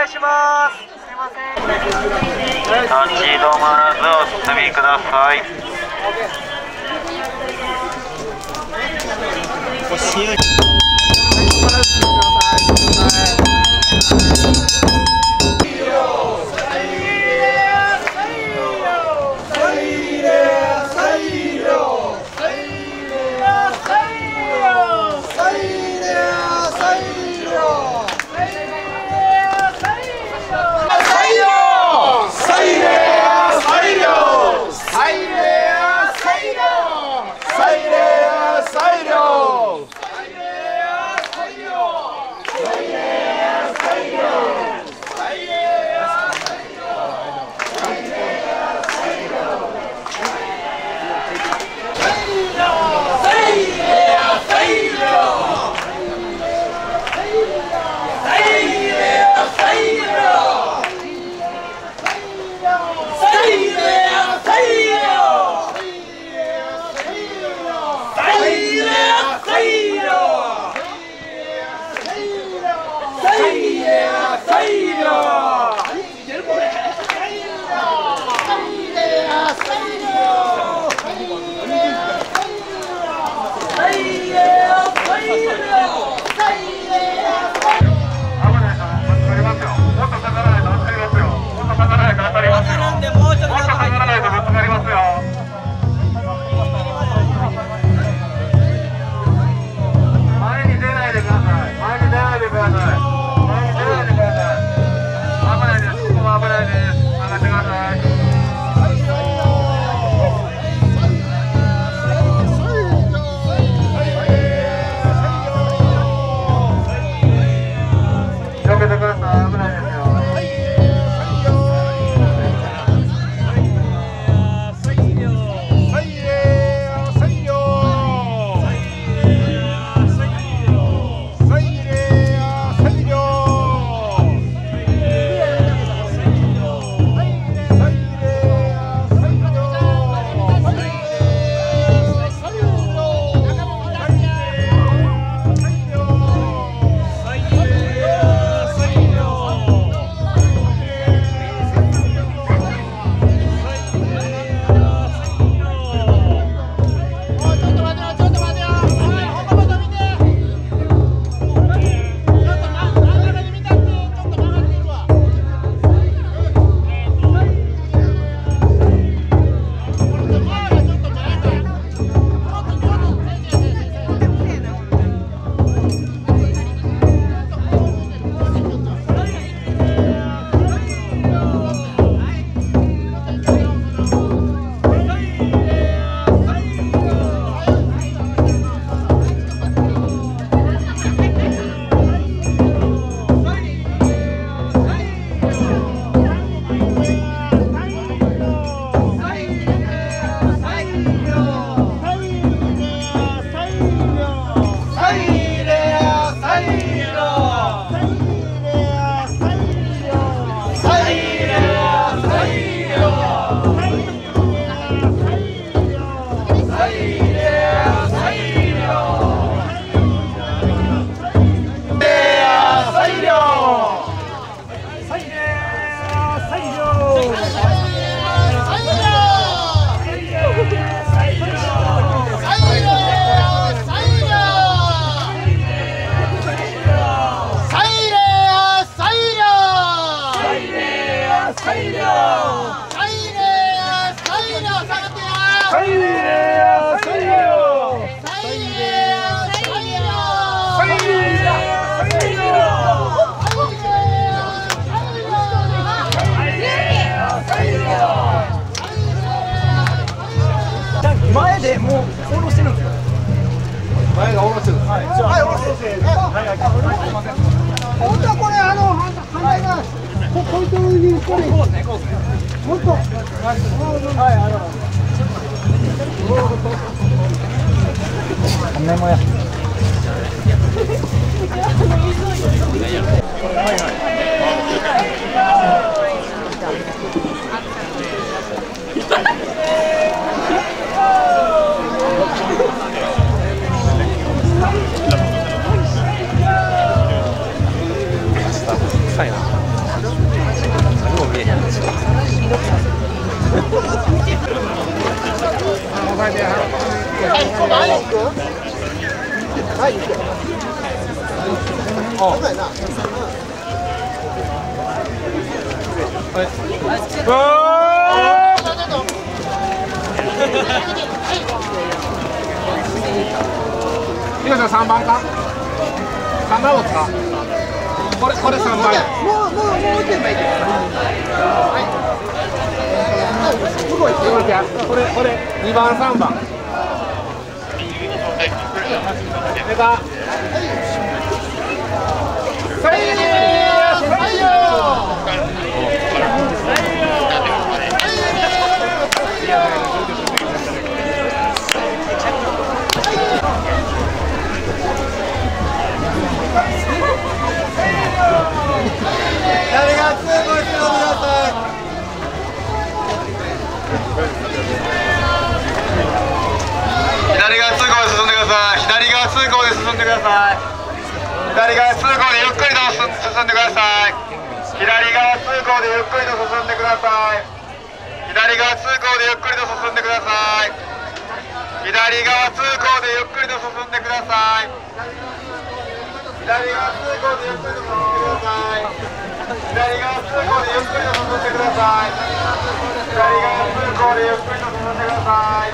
いします。すいません。 立ち止まらずお進みください。 前でもう下ろしてるんですよ。前が下ろしてるんです。はい、下ろして。本当はこれ反対側こういうところにこれ。こうですね、こうですね。もっと。はい、こんなもんや。はいはい。臭いな。 ひろちゃん3番か3番を使うこれ3番もう打てばいいです。 これ2番3番出た採用誰が通行してください。 左側通行で進んでください。左側通行で進んでください。左側通行でゆっくりと進んでください。左側通行でゆっくりと進んでください。左側通行でゆっくりと進んでください。左側通行でゆっくりと進んでください。左側通行でゆっくりと進んでください。左側通行でゆっくりと進んでください。左側通行でゆっくりと進んでください。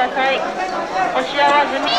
ださい。押し合わずに。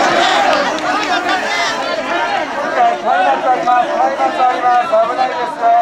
あります。危ないですよ。